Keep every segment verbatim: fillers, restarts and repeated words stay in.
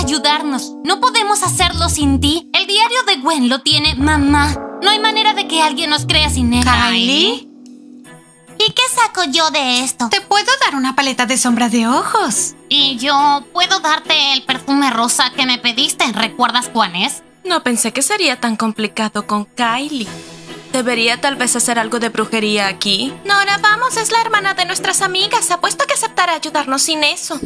ayudarnos. No podemos hacerlo sin ti. El diario de Gwen lo tiene mamá. No hay manera de que alguien nos crea sin él. ¿Kylie? ¿Y qué saco yo de esto? Te puedo dar una paleta de sombra de ojos. Y yo puedo darte el perfume rosa que me pediste. ¿Recuerdas cuál es? No pensé que sería tan complicado con Kylie. ¿Debería tal vez hacer algo de brujería aquí? Nora, vamos, es la hermana de nuestras amigas. Apuesto a que aceptará ayudarnos sin eso.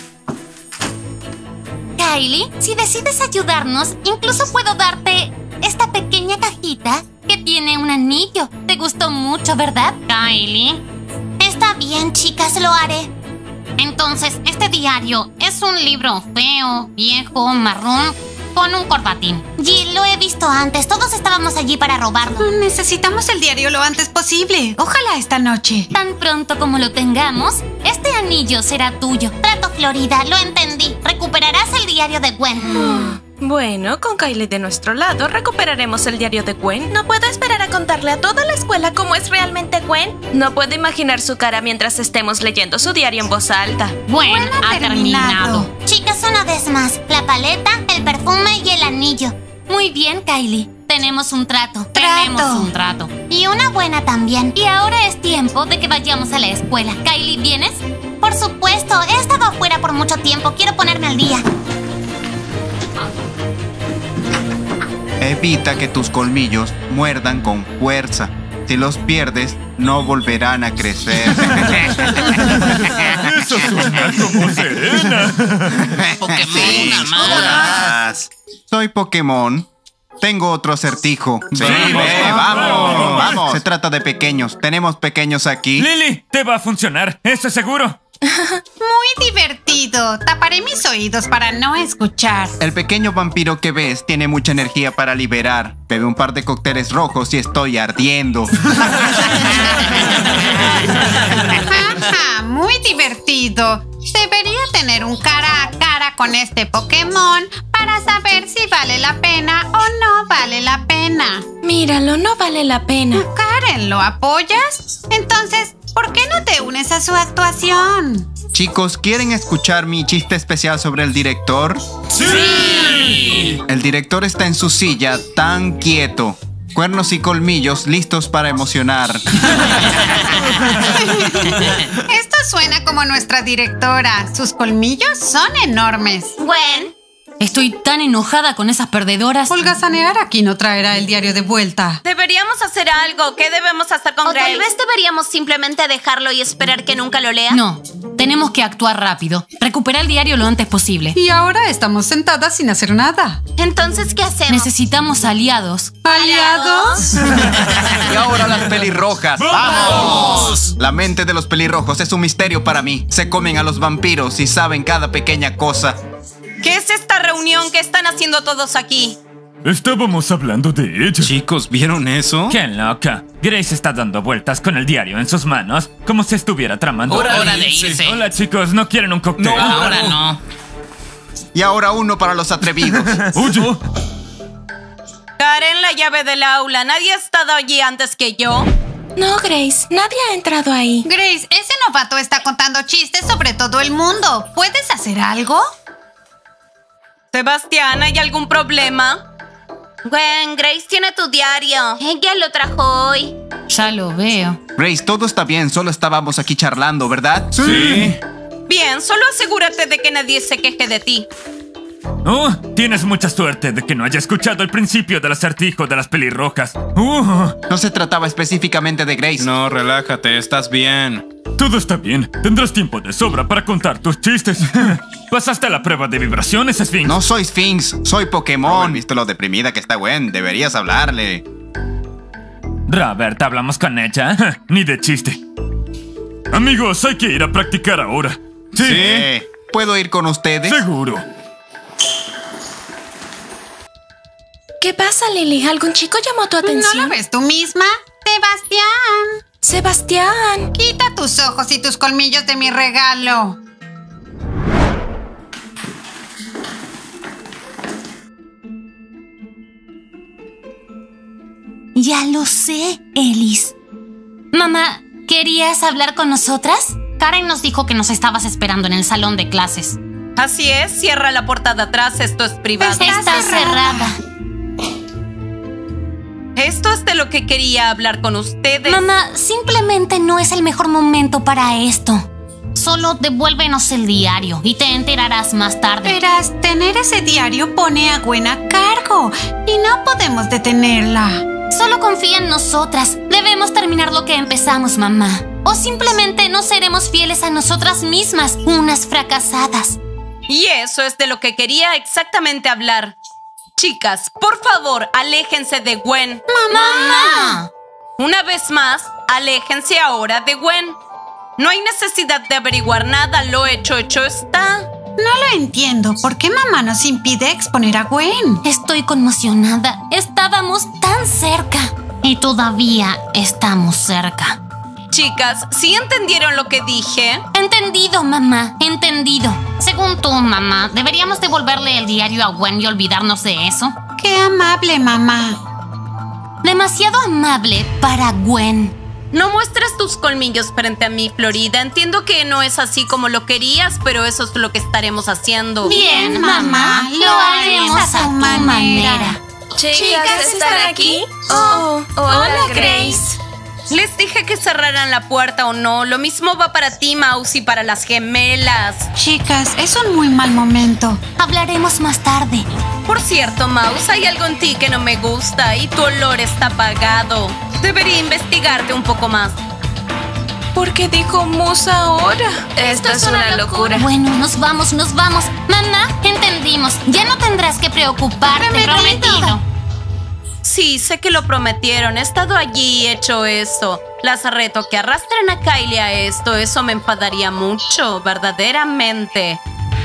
Kylie, si decides ayudarnos, incluso puedo darte esta pequeña cajita que tiene un anillo. Te gustó mucho, ¿verdad, Kylie? Está bien, chicas, lo haré. Entonces, este diario es un libro feo, viejo, marrón, con un corbatín. Jill, lo he visto antes. Todos estábamos allí para robarlo. Necesitamos el diario lo antes posible. Ojalá esta noche. Tan pronto como lo tengamos, este anillo será tuyo. Trato, Florida, lo entendí. Recuperarás el diario de Gwen. Bueno, con Kylie de nuestro lado, recuperaremos el diario de Gwen. No puedo esperar a contarle a toda la escuela cómo es realmente Gwen. No puedo imaginar su cara mientras estemos leyendo su diario en voz alta. Gwen Gwen ha ha terminado. terminado. Chicas, una vez más. La paleta, el perfume y el anillo. Muy bien, Kylie. Tenemos un trato. Tenemos un trato. Y una buena también. Y ahora es tiempo de que vayamos a la escuela. Kylie, ¿vienes? Por supuesto. He estado afuera por mucho tiempo. Quiero ponerme al día. Evita que tus colmillos muerdan con fuerza. Si los pierdes, no volverán a crecer. Eso suena como Serena. Pokémon, Sí, amada. jodas. Soy Pokémon. Tengo otro acertijo. Sí, Vamos, ve, vamos, vamos, vamos. Se trata de pequeños. Tenemos pequeños aquí. Lily, te va a funcionar, eso es seguro. Muy divertido. Taparé mis oídos para no escuchar. El pequeño vampiro que ves tiene mucha energía para liberar. Bebe un par de cócteles rojos y estoy ardiendo. Jaja, muy divertido. Debería tener un cara a cara con este Pokémon para saber si vale la pena o no vale la pena. Míralo, no vale la pena. Karen, ¿lo apoyas? Entonces, ¿por qué no te unes a su actuación? Chicos, ¿quieren escuchar mi chiste especial sobre el director? ¡Sí! El director está en su silla tan quieto. Cuernos y colmillos listos para emocionar. Esto suena como nuestra directora. Sus colmillos son enormes. Gwen. Estoy tan enojada con esas perdedoras. Holgazanear aquí no traerá el diario de vuelta. Deberíamos hacer algo. ¿Qué debemos hacer con O Grace? tal vez deberíamos simplemente dejarlo y esperar que nunca lo lea. No, tenemos que actuar rápido. Recupera el diario lo antes posible. Y ahora estamos sentadas sin hacer nada. Entonces, ¿qué hacemos? Necesitamos aliados. ¿Aliados? Y ahora las pelirrojas. ¡Vamos! La mente de los pelirrojos es un misterio para mí. Se comen a los vampiros y saben cada pequeña cosa. ¿Qué es esta reunión que están haciendo todos aquí? Estábamos hablando de ella. Chicos, ¿vieron eso? ¡Qué loca! Grace está dando vueltas con el diario en sus manos, como si estuviera tramando. Hora algo. de irse. Hola, chicos, ¿no quieren un cóctel? No, ahora no. Y ahora uno para los atrevidos. Oye, Karen, la llave del aula. ¿Nadie ha estado allí antes que yo? No, Grace. Nadie ha entrado ahí. Grace, ese novato está contando chistes sobre todo el mundo. ¿Puedes hacer algo? Sebastián, ¿hay algún problema? Gwen, Grace tiene tu diario. Ella lo trajo hoy. Ya lo veo. Grace, todo está bien, solo estábamos aquí charlando, ¿verdad? sí. Bien, solo asegúrate de que nadie se queje de ti. Oh, tienes mucha suerte de que no haya escuchado el principio del acertijo de las pelirrojas. Uh, No se trataba específicamente de Grace. No, relájate, estás bien. todo está bien. Tendrás tiempo de sobra para contar tus chistes. ¿Pasaste la prueba de vibraciones, Sphinx? No soy Sphinx, soy Pokémon. ¿Viste lo deprimida que está Gwen? Deberías hablarle. Robert, ¿hablamos con ella? Ni de chiste. Amigos, hay que ir a practicar ahora. ¿Sí? Sí. ¿Puedo ir con ustedes? Seguro. ¿Qué pasa, Lily? ¿Algún chico llamó tu ¿No atención? lo ves tú misma? Sebastián. Sebastián. Quita tus ojos y tus colmillos de mi regalo. Ya lo sé, Ellis. Mamá, ¿querías hablar con nosotras? Karen nos dijo que nos estabas esperando en el salón de clases. Así es, cierra la puerta de atrás, esto es privado. Está, Está cerrada. cerrada. Esto es de lo que quería hablar con ustedes. Mamá, simplemente no es el mejor momento para esto. Solo devuélvenos el diario y te enterarás más tarde. Verás, tener ese diario pone a Gwen a cargo y no podemos detenerla. Solo confía en nosotras. Debemos terminar lo que empezamos, mamá. O simplemente no seremos fieles a nosotras mismas, unas fracasadas. Y eso es de lo que quería exactamente hablar. Chicas, por favor, aléjense de Gwen. ¡Mamá! Una vez más, aléjense ahora de Gwen. No hay necesidad de averiguar nada, lo hecho, hecho está. No lo entiendo. ¿Por qué mamá nos impide exponer a Gwen? Estoy conmocionada. Estábamos tan cerca. Y todavía estamos cerca. Chicas, ¿sí entendieron lo que dije? Entendido, mamá. Entendido. Según tú, mamá, ¿deberíamos devolverle el diario a Gwen y olvidarnos de eso? ¡Qué amable, mamá! Demasiado amable para Gwen. No muestres tus colmillos frente a mí, Florida. Entiendo que no es así como lo querías, pero eso es lo que estaremos haciendo. Bien, mamá. Lo haremos a tu manera. manera. Chicas, ¿están aquí? Oh, oh, hola, Grace. Les dije que cerraran la puerta o no. Lo mismo va para ti, Mouse, y para las gemelas. Chicas, es un muy mal momento. Hablaremos más tarde. Por cierto, Mouse, hay algo en ti que no me gusta y tu olor está apagado. Debería investigarte un poco más. ¿Por qué dijo Musa ahora? Esto, Esto es una, una locura. Bueno, nos vamos, nos vamos. Mamá, entendimos. Ya no tendrás que preocuparte. Prometido. Prometido. Sí, sé que lo prometieron. He estado allí y hecho eso. Las reto que arrastren a Kylie a esto. Eso me enfadaría mucho, verdaderamente.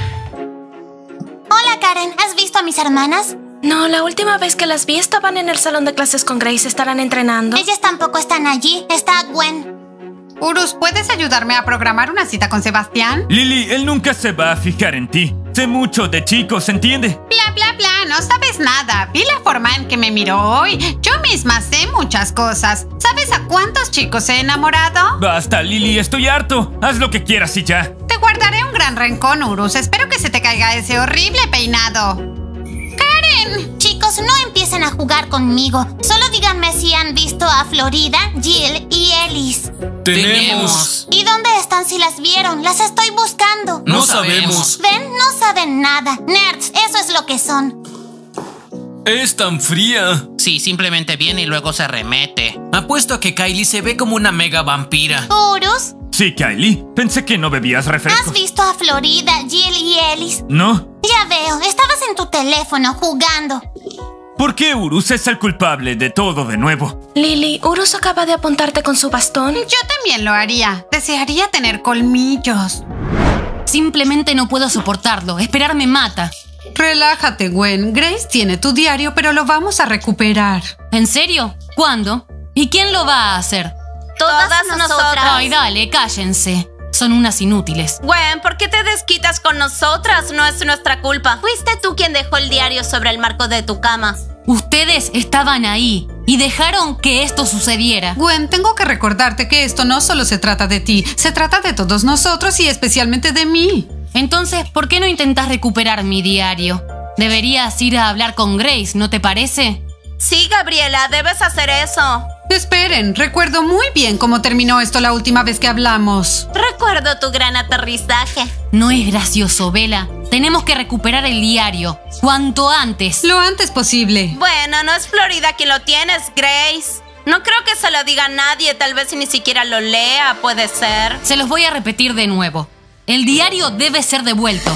Hola, Karen. ¿Has visto a mis hermanas? No, la última vez que las vi estaban en el salón de clases con Grace. ¿Estarán entrenando? Ellas tampoco están allí. Está Gwen. Urus, ¿puedes ayudarme a programar una cita con Sebastián? Lily, él nunca se va a fijar en ti. Sé mucho de chicos, ¿entiende? Bla, bla, bla. No sabes nada. Vi la forma en que me miró hoy. Yo misma sé muchas cosas. ¿Sabes a cuántos chicos he enamorado? Basta, Lily. Estoy harto. Haz lo que quieras y ya. Te guardaré un gran rencor, Urus. Espero que se te caiga ese horrible peinado. ¡Karen! Chicos, no empiecen a jugar conmigo. Solo díganme si han visto a Florida, Jill y Ellis. Tenemos. ¿Y dónde están si las vieron? Las estoy buscando. No sabemos. ¿Ven? No saben nada. Nerds, eso es lo que son. Es tan fría. Sí, simplemente viene y luego se remete. Apuesto a que Kylie se ve como una mega vampira. ¿Urus? Sí, Kylie. Pensé que no bebías refrescos. ¿Has visto a Florida, Jill y Ellis? No. Ya veo. Estabas en tu teléfono jugando. ¿Por qué Urus es el culpable de todo de nuevo? Lily, Urus acaba de apuntarte con su bastón. Yo también lo haría. Desearía tener colmillos. Simplemente no puedo soportarlo. Esperar me mata. Relájate, Gwen. Grace tiene tu diario, pero lo vamos a recuperar. ¿En serio? ¿Cuándo? ¿Y quién lo va a hacer? Todas, Todas nosotras. Ay, dale, cállense. Son unas inútiles. Gwen, ¿por qué te desquitas con nosotras? No es nuestra culpa. Fuiste tú quien dejó el diario sobre el marco de tu cama. Ustedes estaban ahí y dejaron que esto sucediera. Gwen, tengo que recordarte que esto no solo se trata de ti. Se trata de todos nosotros y especialmente de mí. Entonces, ¿por qué no intentas recuperar mi diario? Deberías ir a hablar con Grace, ¿no te parece? Sí, Gabriela, debes hacer eso. Esperen, recuerdo muy bien cómo terminó esto la última vez que hablamos. Recuerdo tu gran aterrizaje. No es gracioso, Bella. Tenemos que recuperar el diario. Cuanto antes. Lo antes posible. Bueno, no es Florida quien lo tiene, es Grace. No creo que se lo diga a nadie, tal vez ni siquiera lo lea, puede ser. Se los voy a repetir de nuevo. El diario debe ser devuelto.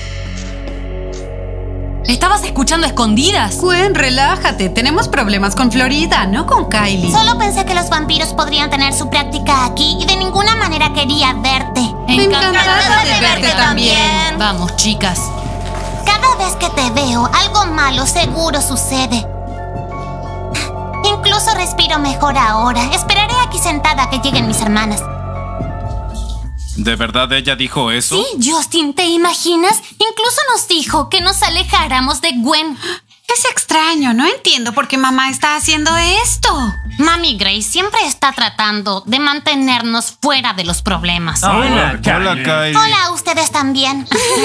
¿Estabas escuchando a escondidas? Gwen, relájate. Tenemos problemas con Florida, no con Kylie. Solo pensé que los vampiros podrían tener su práctica aquí y de ninguna manera quería verte. Encantada de verte también. Vamos, chicas. Cada vez que te veo, algo malo seguro sucede. Incluso respiro mejor ahora. Esperaré aquí sentada a que lleguen mis hermanas. ¿De verdad ella dijo eso? Sí, Justin, ¿te imaginas? Incluso nos dijo que nos alejáramos de Gwen. Es extraño, no entiendo por qué mamá está haciendo esto. Mami Grace siempre está tratando de mantenernos fuera de los problemas. Hola, Hola, Kylie. Kylie. Hola, ustedes también.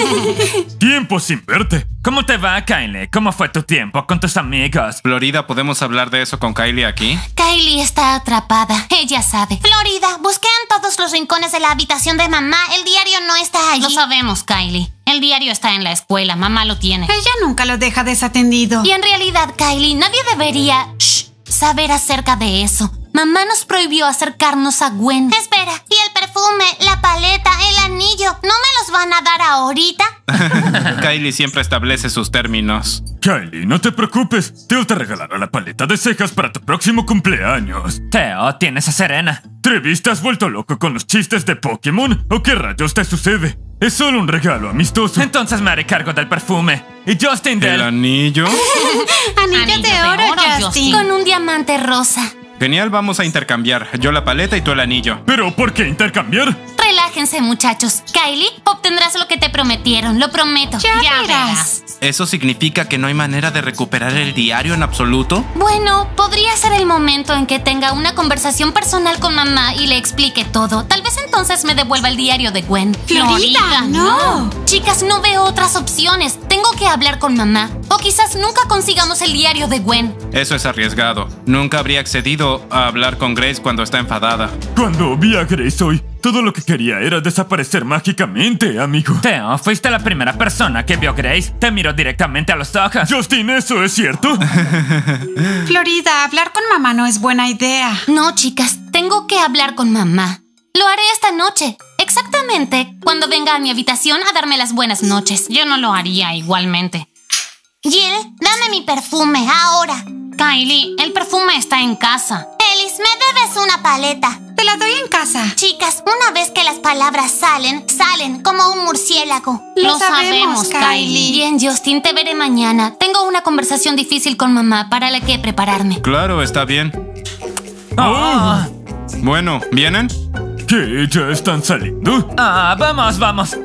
Tiempo sin verte. ¿Cómo te va, Kylie? ¿Cómo fue tu tiempo con tus amigas? Florida, ¿podemos hablar de eso con Kylie aquí? Kylie está atrapada, ella sabe. Florida, busqué en todos los rincones de la habitación de mamá. El diario no está allí. Lo sabemos, Kylie. El diario está en la escuela, mamá lo tiene. Ella nunca lo deja desatendido. Y en realidad, Kylie, nadie debería shh, saber acerca de eso. Mamá nos prohibió acercarnos a Gwen. Espera, ¿y el perfume, la paleta, el anillo? ¿No me los van a dar ahorita? Kylie siempre establece sus términos. Kylie, no te preocupes. Teo te regalará la paleta de cejas para tu próximo cumpleaños. Teo, tienes a Serena. ¿Trevi, te has vuelto loco con los chistes de Pokémon? ¿O qué rayos te sucede? Es solo un regalo amistoso. Entonces me haré cargo del perfume. Y Justin del... ¿El anillo? Anillo, de oro, Justin. Con un diamante rosa. Genial, vamos a intercambiar. Yo la paleta y tú el anillo. ¿Pero por qué intercambiar? Relájense, muchachos. Kylie, obtendrás lo que te prometieron, lo prometo. Ya verás. ¿Eso significa que no hay manera de recuperar el diario en absoluto? Bueno, podría ser el momento en que tenga una conversación personal con mamá y le explique todo. Tal vez entonces me devuelva el diario de Gwen. Florida, no. Chicas, no veo otras opciones. Tengo que hablar con mamá. O quizás nunca consigamos el diario de Gwen. Eso es arriesgado. Nunca habría accedido a hablar con Grace cuando está enfadada. Cuando vi a Grace hoy, todo lo que quería era desaparecer mágicamente, amigo. Teo, fuiste la primera persona que vio a Grace. Te miró directamente a los ojos. Justin, ¿eso es cierto? Florida, hablar con mamá no es buena idea. No, chicas, tengo que hablar con mamá. Lo haré esta noche. Exactamente cuando venga a mi habitación a darme las buenas noches. Yo no lo haría igualmente. Jill, dame mi perfume ahora. Kylie, el perfume está en casa. Ellis, me debes una paleta. Te la doy en casa. Chicas, una vez que las palabras salen, salen como un murciélago. Lo sabemos, Kylie. Bien, Justin, te veré mañana. Tengo una conversación difícil con mamá para la que prepararme. Claro, está bien. Oh. Bueno, ¿vienen? ¿Qué? ¿Ya están saliendo? Ah, vamos, vamos.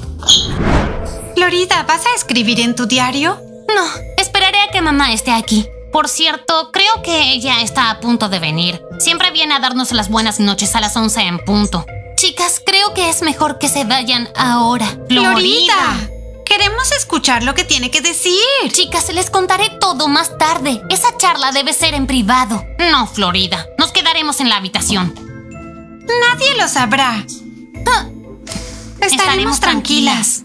Florida, ¿vas a escribir en tu diario? No, esperaré a que mamá esté aquí. Por cierto, creo que ella está a punto de venir. Siempre viene a darnos las buenas noches a las once en punto. Chicas, creo que es mejor que se vayan ahora. Florida, queremos escuchar lo que tiene que decir. Chicas, les contaré todo más tarde. Esa charla debe ser en privado. No, Florida, nos quedaremos en la habitación. Nadie lo sabrá. Ah, Estaremos, estaremos tranquilas.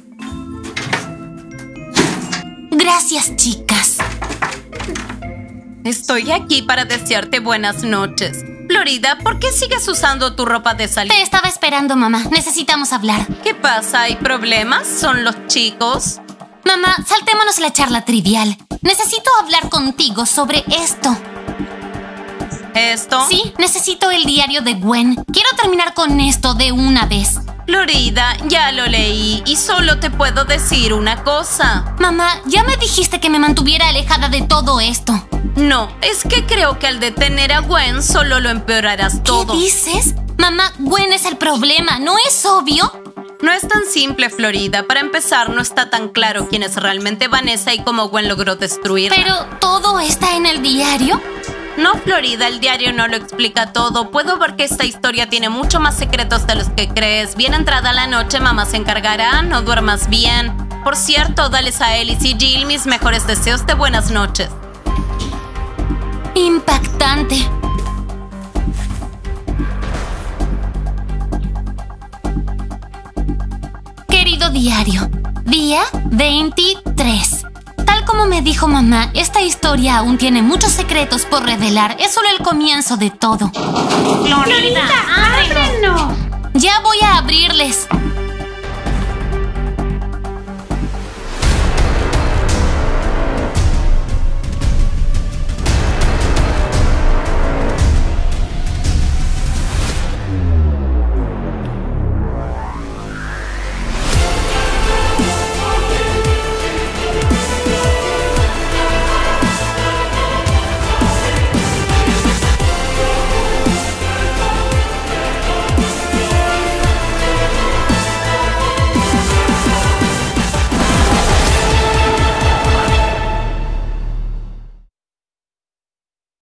Gracias, chicas. Estoy aquí para desearte buenas noches. Florida, ¿por qué sigues usando tu ropa de salir? Te estaba esperando, mamá. Necesitamos hablar. ¿Qué pasa? ¿Hay problemas? ¿Son los chicos? Mamá, saltémonos la charla trivial. Necesito hablar contigo sobre esto. ¿Esto? Sí, necesito el diario de Gwen. Quiero terminar con esto de una vez. Florida, ya lo leí y solo te puedo decir una cosa. Mamá, ya me dijiste que me mantuviera alejada de todo esto. No, es que creo que al detener a Gwen solo lo empeorarás todo. ¿Qué dices? Mamá, Gwen es el problema, ¿no es obvio? No es tan simple, Florida. Para empezar, no está tan claro quién es realmente Vanessa y cómo Gwen logró destruirla. Pero, ¿todo está en el diario? No, Florida, el diario no lo explica todo. Puedo ver que esta historia tiene mucho más secretos de los que crees. Bien entrada la noche, mamá se encargará. No duermas bien. Por cierto, dales a Ellis y Jill mis mejores deseos de buenas noches. Impactante. Querido diario, día veintitrés. Tal como me dijo mamá, esta historia aún tiene muchos secretos por revelar. Es solo el comienzo de todo. Florida, ábrenos. Ya voy a abrirles.